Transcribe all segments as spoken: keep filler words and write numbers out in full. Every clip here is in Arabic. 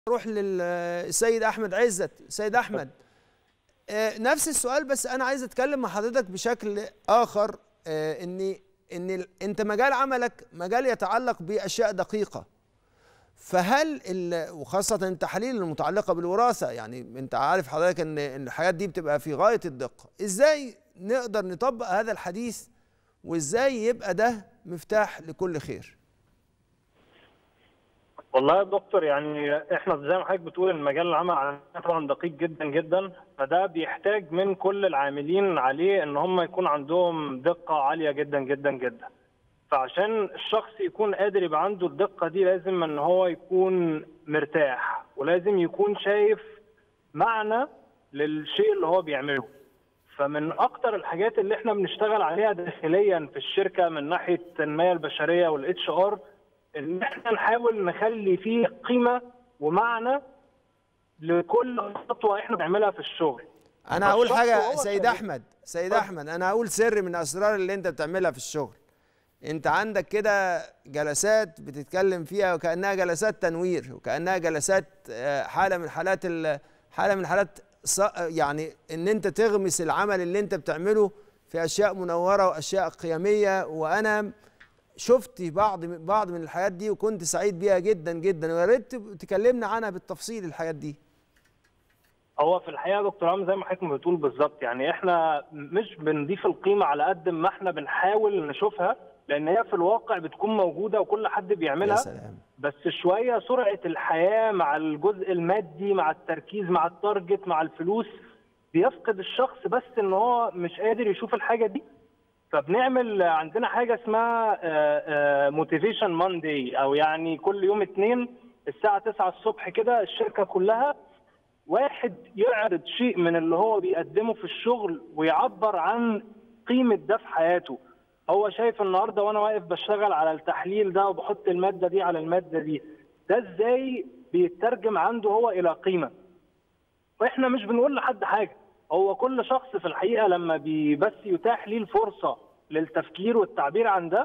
اروح للسيد احمد عزت. سيد احمد، نفس السؤال بس انا عايز اتكلم مع حضرتك بشكل اخر. ان ان انت مجال عملك مجال يتعلق باشياء دقيقه، فهل وخاصه التحاليل المتعلقه بالوراثه، يعني انت عارف حضرتك ان الحاجات دي بتبقى في غايه الدقه، ازاي نقدر نطبق هذا الحديث وازاي يبقى ده مفتاح لكل خير؟ والله يا دكتور، يعني احنا زي ما حضرتك بتقول المجال العمل عندنا طبعا دقيق جدا جدا، فده بيحتاج من كل العاملين عليه ان هم يكون عندهم دقه عاليه جدا جدا جدا. فعشان الشخص يكون قادر يبقى عنده الدقه دي لازم ان هو يكون مرتاح، ولازم يكون شايف معنى للشيء اللي هو بيعمله. فمن اكتر الحاجات اللي احنا بنشتغل عليها داخليا في الشركه من ناحيه التنميه البشريه والاتش ار، ان احنا نحاول نخلي فيه قيمه ومعنى لكل خطوه احنا بنعملها في الشغل. انا هقول حاجه سيد احمد سيد احمد انا هقول سر من اسرار اللي انت بتعملها في الشغل. انت عندك كده جلسات بتتكلم فيها وكانها جلسات تنوير، وكانها جلسات حاله من حالات حاله من حالات يعني ان انت تغمس العمل اللي انت بتعمله في اشياء منوره واشياء قيميه، وانا شفت بعض بعض من الحاجات دي وكنت سعيد بيها جدا جدا، ويا ريت تكلمنا عنها بالتفصيل الحاجات دي. هو في الحقيقه يا دكتور عم زي ما حضرتك بتقول بالظبط، يعني احنا مش بنضيف القيمه على قد ما احنا بنحاول نشوفها، لان هي في الواقع بتكون موجوده وكل حد بيعملها. يا سلام. بس شويه سرعه الحياه مع الجزء المادي مع التركيز مع التارجت مع الفلوس بيفقد الشخص بس ان هو مش قادر يشوف الحاجه دي. فبنعمل عندنا حاجه اسمها موتيفيشن ماندي، او يعني كل يوم اثنين الساعه تسعة الصبح كده الشركه كلها واحد يعرض شيء من اللي هو بيقدمه في الشغل ويعبر عن قيمه ده في حياته. هو شايف النهارده وانا واقف بشتغل على التحليل ده وبحط الماده دي على الماده دي، ده ازاي بيترجم عنده هو الى قيمه. واحنا مش بنقول لحد حاجه، هو كل شخص في الحقيقه لما بس يتاح ليه الفرصه للتفكير والتعبير عن ده،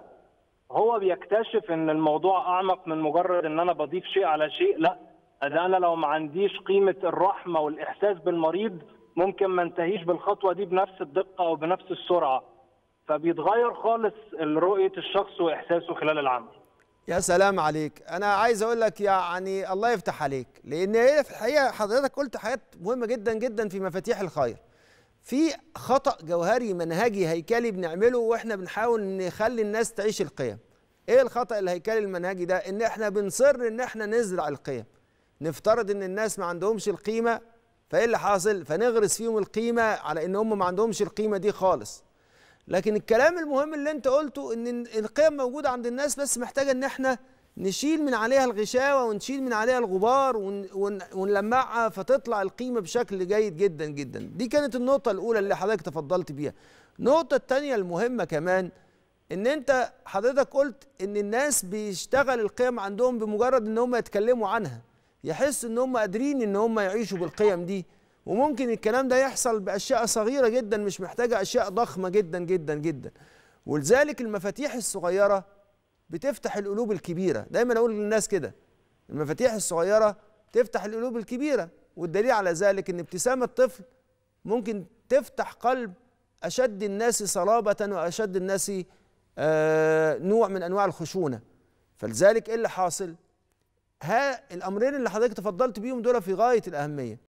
هو بيكتشف ان الموضوع اعمق من مجرد ان انا بضيف شيء على شيء. لا، ده انا لو ما عنديش قيمه الرحمه والاحساس بالمريض ممكن ما انتهيش بالخطوه دي بنفس الدقه او بنفس السرعه. فبيتغير خالص رؤيه الشخص واحساسه خلال العمل. يا سلام عليك. انا عايز اقول لك يعني الله يفتح عليك، لان هي في الحقيقه حضرتك قلت حاجات مهمه جدا جدا في مفاتيح الخير. في خطأ جوهري منهجي هيكلي بنعمله واحنا بنحاول نخلي الناس تعيش القيم. ايه الخطأ الهيكلي المنهجي ده؟ ان احنا بنصر ان احنا نزرع القيم. نفترض ان الناس ما عندهمش القيمه، فايه اللي حاصل؟ فنغرس فيهم القيمه على ان هم ما عندهمش القيمه دي خالص. لكن الكلام المهم اللي انت قلته ان القيم موجوده عند الناس، بس محتاجه ان احنا نشيل من عليها الغشاوه ونشيل من عليها الغبار ونلمعها فتطلع القيمه بشكل جيد جدا جدا. دي كانت النقطه الاولى اللي حضرتك تفضلت بيها. النقطه الثانيه المهمه كمان ان انت حضرتك قلت ان الناس بيشتغل القيم عندهم بمجرد ان هم يتكلموا عنها، يحس ان هم قادرين ان هم يعيشوا بالقيم دي. وممكن الكلام ده يحصل باشياء صغيره جدا، مش محتاجه اشياء ضخمه جدا جدا جدا. ولذلك المفاتيح الصغيره بتفتح القلوب الكبيره. دايما اقول للناس كده، المفاتيح الصغيره تفتح القلوب الكبيره، والدليل على ذلك ان ابتسامه الطفل ممكن تفتح قلب اشد الناس صلابه واشد الناس آه نوع من انواع الخشونه. فلذلك ايه اللي حاصل؟ ها الامرين اللي حضرتك تفضلت بيهم دول في غايه الاهميه.